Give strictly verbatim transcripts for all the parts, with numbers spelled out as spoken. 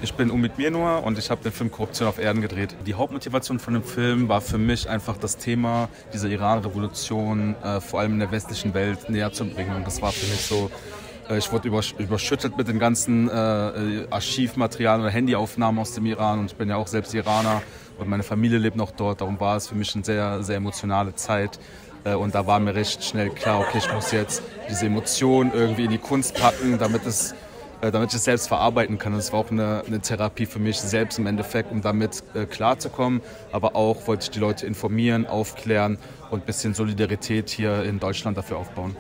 Ich bin Umid Mirnur und ich habe den Film Korruption auf Erden gedreht. Die Hauptmotivation von dem Film war für mich einfach das Thema dieser Iran-Revolution äh, vor allem in der westlichen Welt näher zu bringen. Und das war für mich so, äh, ich wurde übersch überschüttet mit den ganzen äh, Archivmaterialien oder Handyaufnahmen aus dem Iran und ich bin ja auch selbst Iraner und meine Familie lebt noch dort. Darum war es für mich eine sehr, sehr emotionale Zeit. Äh, und da war mir recht schnell klar, okay, ich muss jetzt diese Emotionen irgendwie in die Kunst packen, damit es damit ich es selbst verarbeiten kann. Das war auch eine, eine Therapie für mich selbst im Endeffekt, um damit äh, klarzukommen. Aber auch wollte ich die Leute informieren, aufklären und ein bisschen Solidarität hier in Deutschland dafür aufbauen.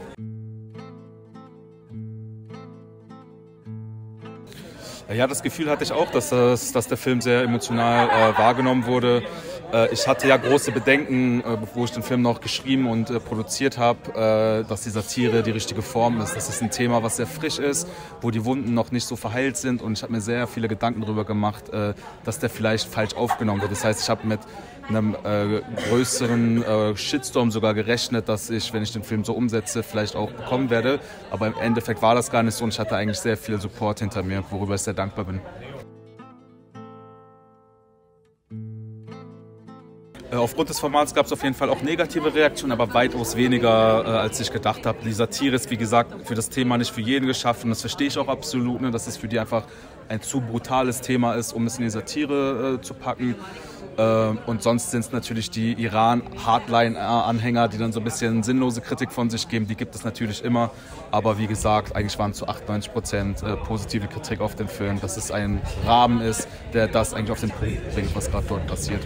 Ja, das Gefühl hatte ich auch, dass, das, dass der Film sehr emotional äh, wahrgenommen wurde. Äh, ich hatte ja große Bedenken, äh, bevor ich den Film noch geschrieben und äh, produziert habe, äh, dass die Satire die richtige Form ist. Das ist ein Thema, was sehr frisch ist, wo die Wunden noch nicht so verheilt sind. Und ich habe mir sehr viele Gedanken darüber gemacht, äh, dass der vielleicht falsch aufgenommen wird. Das heißt, ich habe mit einem äh, größeren äh, Shitstorm sogar gerechnet, dass ich, wenn ich den Film so umsetze, vielleicht auch bekommen werde. Aber im Endeffekt war das gar nicht so und ich hatte eigentlich sehr viel Support hinter mir, worüber ich sehr dankbar bin. Aufgrund des Formats gab es auf jeden Fall auch negative Reaktionen, aber weitaus weniger, äh, als ich gedacht habe. Die Satire ist, wie gesagt, für das Thema nicht für jeden geschaffen. Das verstehe ich auch absolut, ne, dass es für die einfach ein zu brutales Thema ist, um es in die Satire äh, zu packen. Äh, und sonst sind es natürlich die Iran-Hardline-Anhänger, die dann so ein bisschen sinnlose Kritik von sich geben. Die gibt es natürlich immer. Aber wie gesagt, eigentlich waren zu achtundneunzig Prozent äh, positive Kritik auf den Film, dass es ein Rahmen ist, der das eigentlich auf den Punkt bringt, was gerade dort passiert.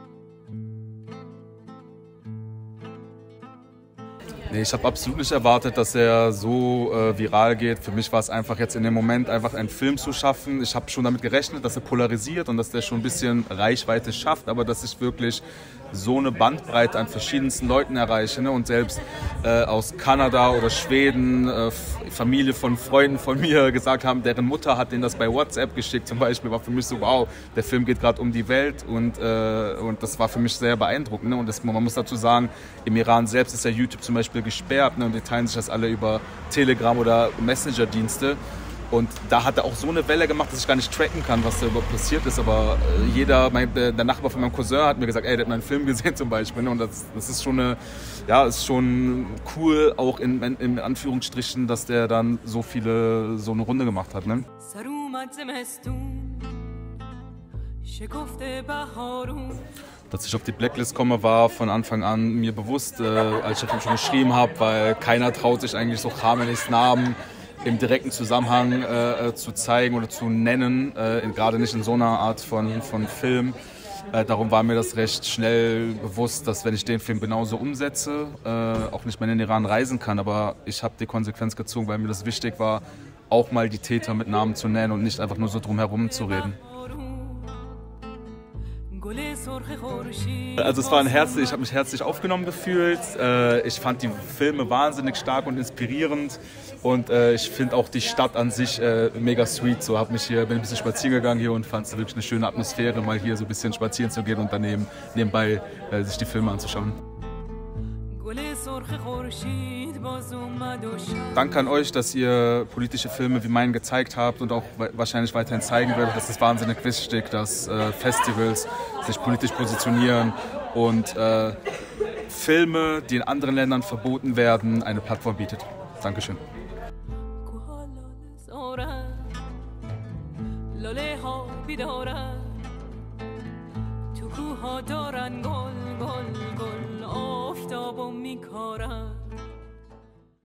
Nee, ich habe absolut nicht erwartet, dass er so äh, viral geht. Für mich war es einfach jetzt in dem Moment einfach einen Film zu schaffen. Ich habe schon damit gerechnet, dass er polarisiert und dass der schon ein bisschen Reichweite schafft, aber dass ich wirklich so eine Bandbreite an verschiedensten Leuten erreiche, ne? Und selbst äh, aus Kanada oder Schweden, äh, Familie von Freunden von mir gesagt haben, deren Mutter hat denen das bei WhatsApp geschickt zum Beispiel, war für mich so, wow, der Film geht gerade um die Welt und, äh, und das war für mich sehr beeindruckend, ne? Und das, man muss dazu sagen, im Iran selbst ist ja YouTube zum Beispiel gesperrt, ne? Und die teilen sich das alle über Telegram oder Messenger-Dienste. Und da hat er auch so eine Welle gemacht, dass ich gar nicht tracken kann, was da überhaupt passiert ist. Aber äh, jeder, mein, der, der Nachbar von meinem Cousin hat mir gesagt, ey, der hat meinen Film gesehen zum Beispiel. Ne? Und das, das ist schon eine, ja, ist schon cool, auch in, in, in Anführungsstrichen, dass der dann so viele, so eine Runde gemacht hat. Ne? Dass ich auf die Blacklist komme, war von Anfang an mir bewusst, äh, als ich den schon geschrieben habe, weil keiner traut sich eigentlich so Khameneis Namen im direkten Zusammenhang äh, zu zeigen oder zu nennen, äh, gerade nicht in so einer Art von, von Film. Äh, darum war mir das recht schnell bewusst, dass wenn ich den Film genauso umsetze, äh, auch nicht mehr in den Iran reisen kann. Aber ich habe die Konsequenz gezogen, weil mir das wichtig war, auch mal die Täter mit Namen zu nennen und nicht einfach nur so drum herum zu reden. Also es war ein herzlich, ich habe mich herzlich aufgenommen gefühlt. Ich fand die Filme wahnsinnig stark und inspirierend und ich finde auch die Stadt an sich mega sweet. So habe mich hier, bin ein bisschen spazieren gegangen hier und fand es wirklich eine schöne Atmosphäre, mal hier so ein bisschen spazieren zu gehen und daneben nebenbei sich die Filme anzuschauen. Danke an euch, dass ihr politische Filme wie meinen gezeigt habt und auch wahrscheinlich weiterhin zeigen werdet. Das ist wahnsinnig wichtig, dass äh, Festivals sich politisch positionieren und äh, Filme, die in anderen Ländern verboten werden, eine Plattform bietet. Dankeschön. آفتاب و میکارم